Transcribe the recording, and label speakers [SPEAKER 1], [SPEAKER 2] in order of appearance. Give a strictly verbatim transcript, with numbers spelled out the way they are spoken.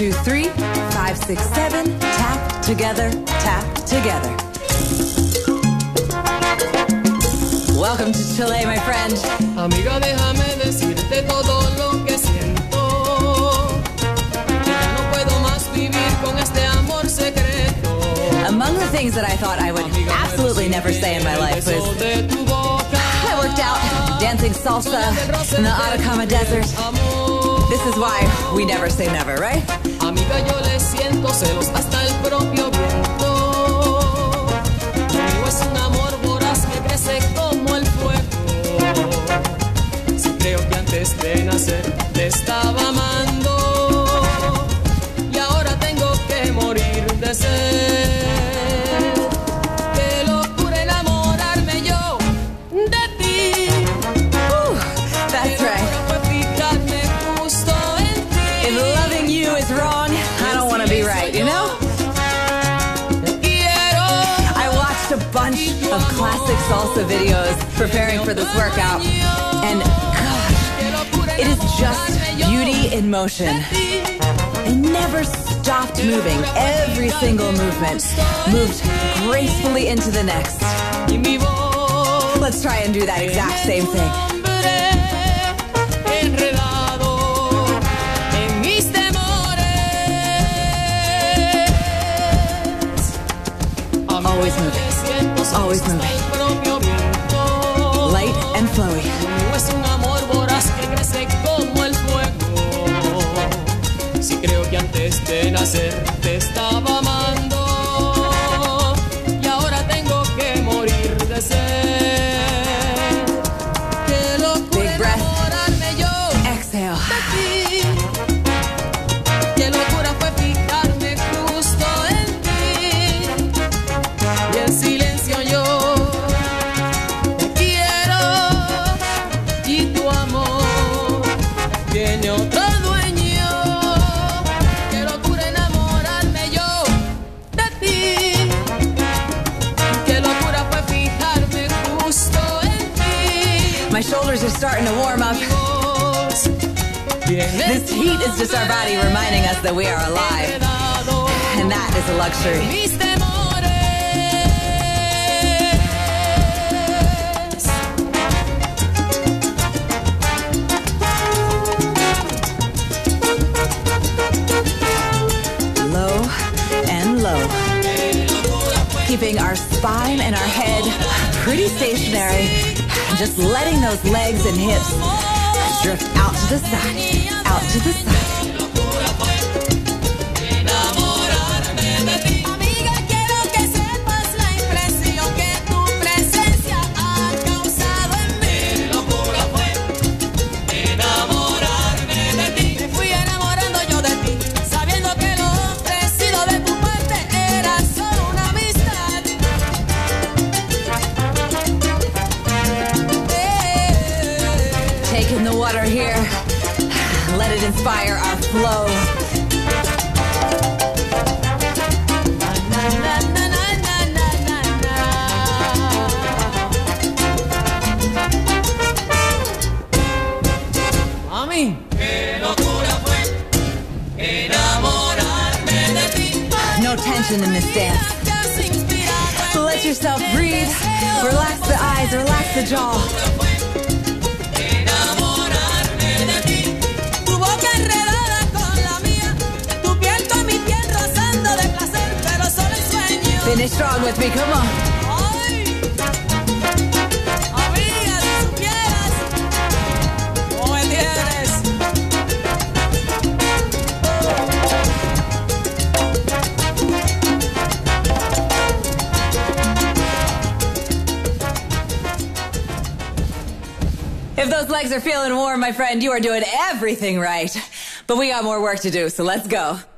[SPEAKER 1] two, three, five, six, seven. Tap together, tap together. Welcome to Chile, my friend.
[SPEAKER 2] Amiga, déjame decirte todo lo que siento. Que ya no puedo más vivir con este amor secreto.
[SPEAKER 1] Among the things that I thought I would absolutely never say in my life was I worked out dancing salsa in the Atacama Desert. This is why we never say never, right?
[SPEAKER 2] Amiga, yo le siento celos hasta el propio viento. Conmigo es un amor voraz que crece como el fuego. Si creo que antes de nacer te estaba amando y ahora tengo que morir de sed. Qué locura enamorarme yo de ti.
[SPEAKER 1] Whew, that's right. If loving you is wrong, I don't want to be right, you know? I watched a bunch of classic salsa videos preparing for this workout, and gosh, it is just beauty in motion. They never stopped moving. Every single movement moved gracefully into the next. Let's try and do that exact same thing. Always moving, always moving. Light and flowy.
[SPEAKER 2] Es un amor voraz que crece como el fuego. Si creo que antes de nacer te estaba amando y ahora tengo que morir de sed. Qué locura enamorarme yo.
[SPEAKER 1] Exhale.
[SPEAKER 2] De ti. Qué locura fue fijarme justo en ti. Y en silencio yo te quiero y tu amor tiene otro dueño. Qué locura enamorarme yo de ti. Qué locura fue fijarme justo en ti.
[SPEAKER 1] My shoulders are starting to warm up. This heat is just our body reminding us that we are alive. And that is a luxury. Low and low. Keeping our spine and our head pretty stationary. Just letting those legs and hips drift out to the side, out to the side.
[SPEAKER 2] Amiga, quiero que sepas la impresión que tu presencia ha causado en mí. Mi locura fue enamorarme de ti. Me fui enamorando yo de ti, sabiendo que lo ofrecido de tu parte era solo una amistad.
[SPEAKER 1] Taking the water here, let it inspire our flow.
[SPEAKER 2] Mami, qué locura fue enamorarme de ti.
[SPEAKER 1] No tension in this dance. Let yourself breathe. Relax the eyes, relax the jaw. Finish strong with me, come on.
[SPEAKER 2] Ay, amiga, si supieras cómo me tienes.
[SPEAKER 1] If those legs are feeling warm, my friend, you are doing everything right. But we got more work to do, so let's go.